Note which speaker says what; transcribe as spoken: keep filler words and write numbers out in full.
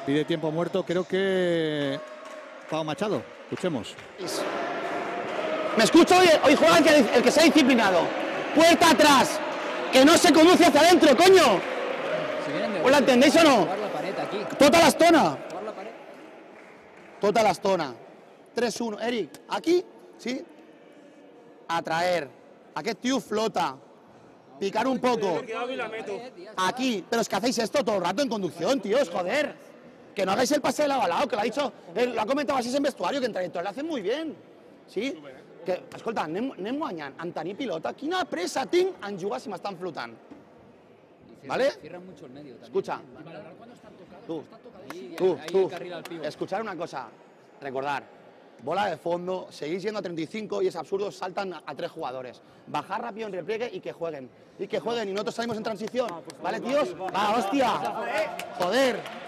Speaker 1: Pide tiempo muerto, creo que Pau Machado. Escuchemos.
Speaker 2: Me escucho, hoy, hoy juega el que, el que se ha disciplinado. Puerta atrás, que no se conduce hacia adentro, coño. ¿Os la entendéis o no? Tota l'estona. Tota l'estona. tres uno. Eric, aquí, sí. Atraer. Aquest tio flota. Picar un poco. Aquí. Pero es que hacéis esto todo el rato en conducción, tíos, joder. Que no hagáis el pase del avalado, que lo ha dicho, él, lo ha comentado así en vestuario, que en trayectoria lo hacen muy bien. Sí? Que, escolta, anem, anem guanyant, en tenir pilota, quina pressa tinc en jugar si m'estan flotant. ¿Vale? Escucha. Tú, tú, tú. Escuchar una cosa. Recordar. Bola de fondo, seguís yendo a treinta y cinco y es absurdo, saltan a tres jugadores. Bajar rápido en repliegue y que jueguen. Y que jueguen y nosotros salimos en transición. ¿Vale, tíos? Va, hostia. Joder.